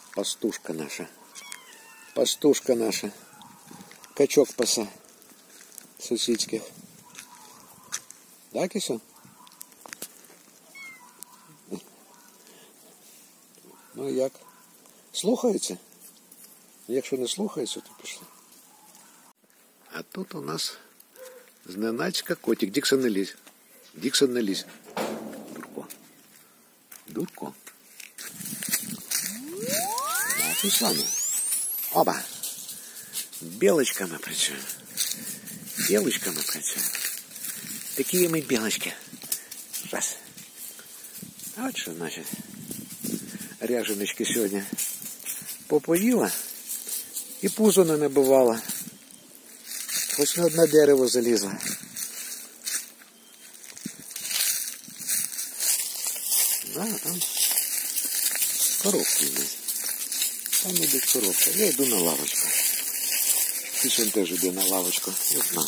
Пастушка наша. Пастушка наша. Качок паса. Сусідських. Так, Кисю? Ну як? Слухаються? Якщо не слухаються, то пішли. А тут у нас зненацька котик. Діксон, не лізь. Діксон, не лізь. Дурко. Дурко. А ти саме. Оба. Білочками працюємо. Білочками працюємо. Такі ми білочки. Раз. А от що, значить, ряженочки сьогодні попоїла і пузо не набивала. Хоч на одне дерево залізла. Да, там коробки йдуть. Там йдуть коробки. Я йду на лавочку. Кисюнь теж йде на лавочку. Я знаю.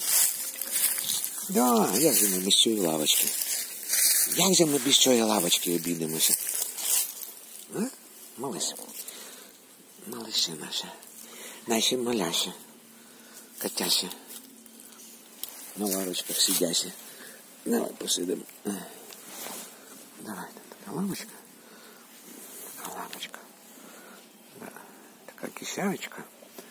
Да, як же ми без цієї лавочки? Як же ми без цієї лавочки обійдемося? А? Малися. Малися наші. Наші маляші. Котяші. На лавочках сидяші. Давай посидимо. Давай, така лавочка. Така лавочка. Да. Така кисявочка.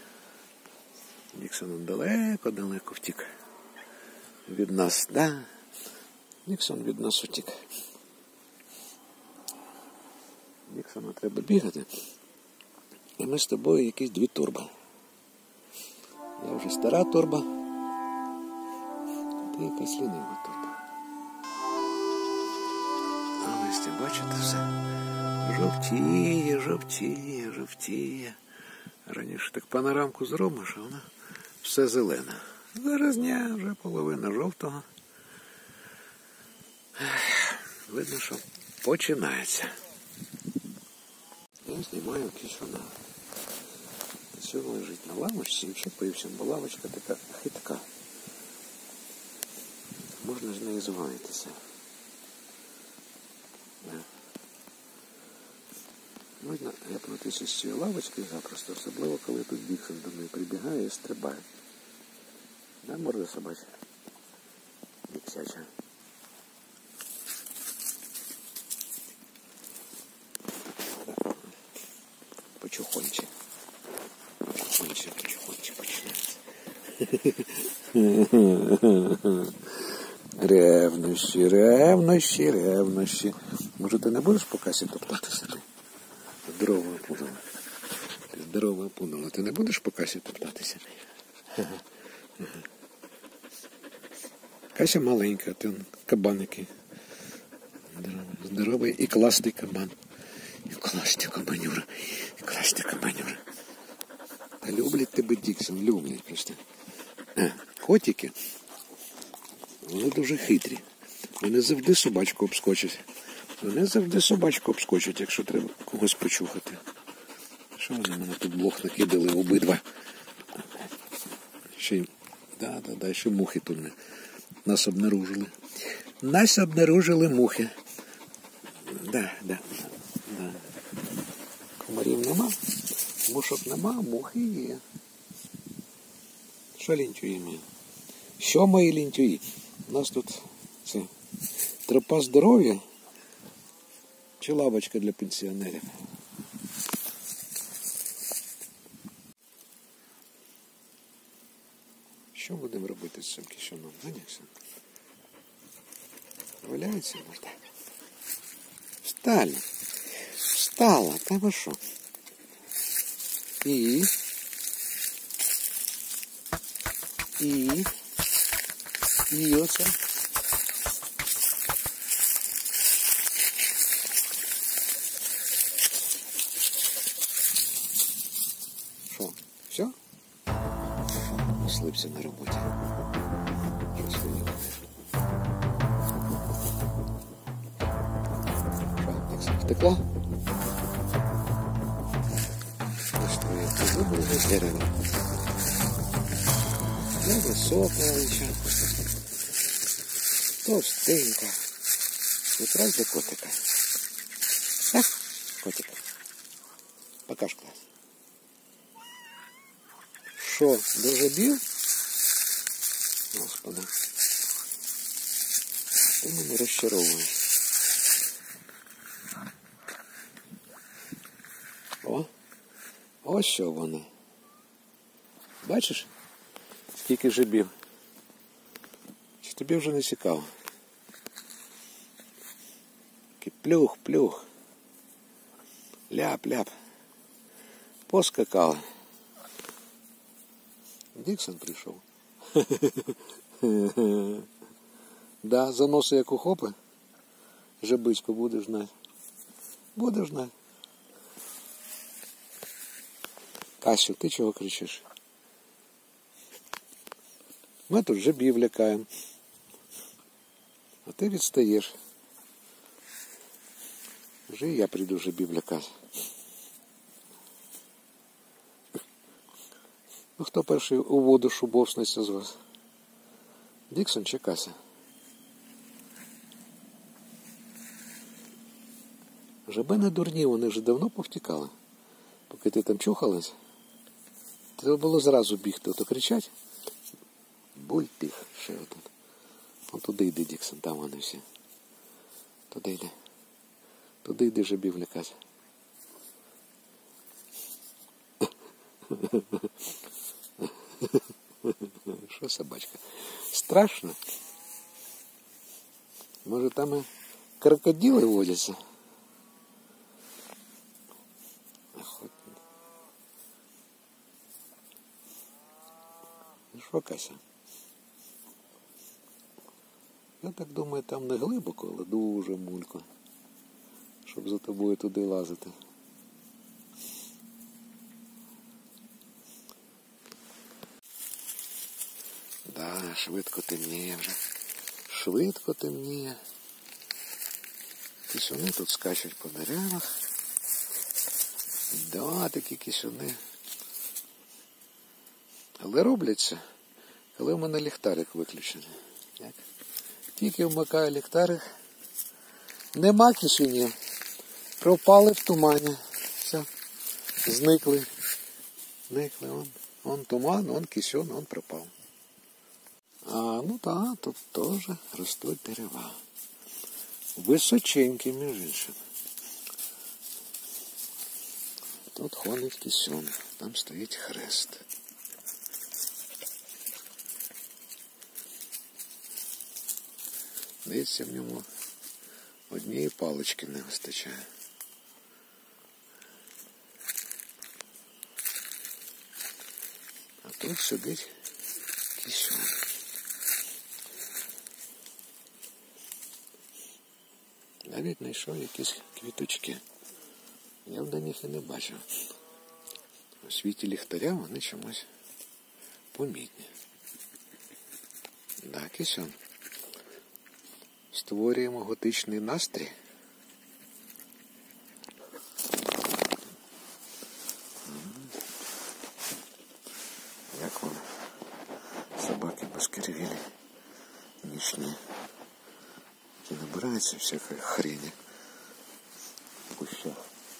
Діксон далеко-далеко втік. Від нас, да? Діксон від нас утік. Діксону треба бігати. І ми з тобою якісь дві турби. Я вже стара турба. Ти якась лінива турба. А листя, бачите все? Жовтіє, жовтіє, жовтіє. Раніше так панорамку зробиш, а вона все зелена. Зараз ні, вже половина жовтого. Видно, що починається. Я знімаю Кисюна. Кисюн лежить на лавочці і вчепився, бо лавочка така хитка. Можна з нею звалитися. Можна гепнутися з цієї лавочки запросто, особливо коли тут Діксон до неї прибігає і стрибає. Да, морда собача? Діксяча. Почухонче. Почухонче, почухонче починається. Ревнощі, ревнощі, ревнощі. Може, ти не будеш по касі топтатися? Здорово опудала. Ти здорово опудала. Ти не будеш по касі топтатися? Кася маленька, ти кабан який. Здоровий і класний кабан. І класний кабанюра. І класний кабанюра. Та люблять тебе, Діксон, люблять просто. Котики, вони дуже хитрі. Вони завжди собачку обскочать. Вони завжди собачку обскочать, якщо треба когось почухати. Що вони мене тут блох накидали обидва? Ще ще мухи тут нас обнаружили. Нас обнаружили мухи. Да. Комарів нема, мушок нема, мухи є. Що лінтюї ми? Що мої лінтюї? У нас тут це тропа здоров'я чи лавочка для пенсіонерів? Що будемо робити з цим Кисюном? Валяється можна? Встали. Встала. Та ви що? І оце. Що? Все? Слипся на роботі. Що, так втекла? Вибрали дерево. Невисока, товстенька. Не правда котика? Так, котик? Покаж клас. Що, до жабів? Господи. Ти мене розчаровуєш. О, ось що вони. Бачиш, скільки жабів? Чи тобі вже не цікаво? Плюх-плюх. Ляп-ляп. Поскакали. Діксон прийшов. Да, заноси як ухопи. Жабичко, будеш знати. Будеш знати. Касю, ти чого кричиш? Ми тут жабів лякаємо. А ти відстаєш. Вже і я прийду жабів лякати. Ну, хто перший у воду шубовсниться з вас? Діксон чи Кася? Жаби не дурні, вони вже давно повтікали. Поки ти там чухалась, треба було зразу бігти, то кричать. Буль тих, ще один. Вон туди йди, Діксон, там вони всі. Туди йди. Туди йди жабів лякати. Що собачка? Страшно? Може там і крокодили водяться? Що, Кася? Я так думаю, там не глибоко, але дуже мулько, щоб за тобою туди лазити. Да, швидко темніє вже. Швидко темніє. Кисюни тут скачуть по деревах. Да, такі кисюни. Але робляться, коли в мене ліхтарик виключений. Як? Тільки вмикаю ліхтарик. Нема кисюнів. Пропали в тумані. Все. Зникли. Зникли. Он туман, он кисюн, он пропав. А, ну так, тут теж ростуть дерева. Височенькі, між іншим. Тут ходить кисюн, там стоїть хрест. Здається, в ньому однієї палички не вистачає. А тут сидить кисюн. Навіть знайшов якісь квіточки. Я до них і не бачив. У світі ліхтаря вони чомусь помітні. Да, кисюн. Створюємо готичний настрій. Як вам собаки баскервілі нічні, які набираються всякої хрені в кущах.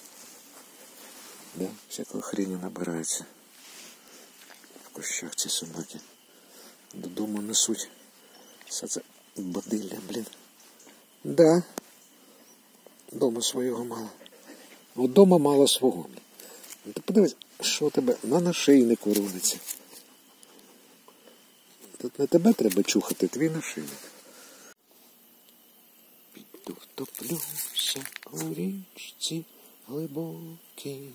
Да, всякої хрені набираються в кущах ці собаки. Додому несуть все це бодилля, блін. Да. Дома свого мало. От дома мало свого. Ти подивись, що у тебе на нашийнику робиться. Тут не тебе треба чухати, твій нашийник. Піду втоплюся у річці глибокій.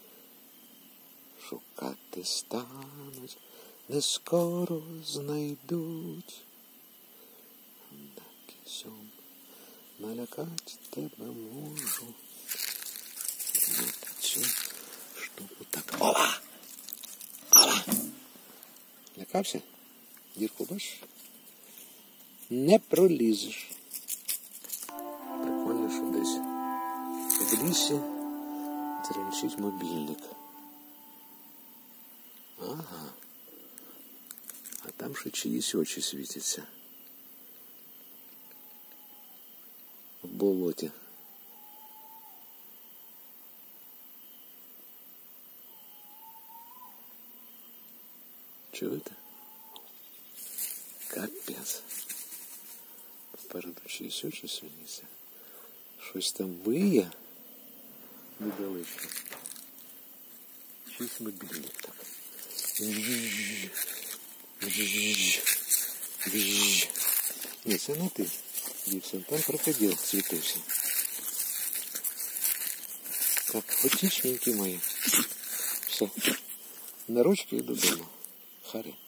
Шукати стануть, не скоро знайдуть. Кисюн, налякать тебе можу. Вот цю штуку так. Ола! Ола! Лякався? Дірку бачиш? Не пролізеш. Прикольно, що десь в лісі тренчить мобільник. Ага. А там ще чиїсь очі світяться. В болоті. Чуєте? Капець. Попереду чи ще щось винісе. Щось там виє недалеко. Щось мобільник так. Ні, це не ти, Діксон. Там крокодил світився. Так, потічненькі мої. Все. На ручки і додому. Харі.